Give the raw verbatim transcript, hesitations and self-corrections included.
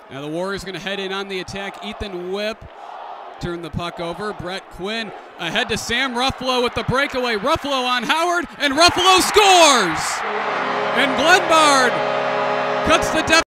Now the Warriors going to head in on the attack. Ethan Whip turn the puck over. Brett Quinn ahead to Sam Ruffalo with the breakaway. Ruffalo on Howard, and Ruffalo scores! And Glenbard cuts the deficit.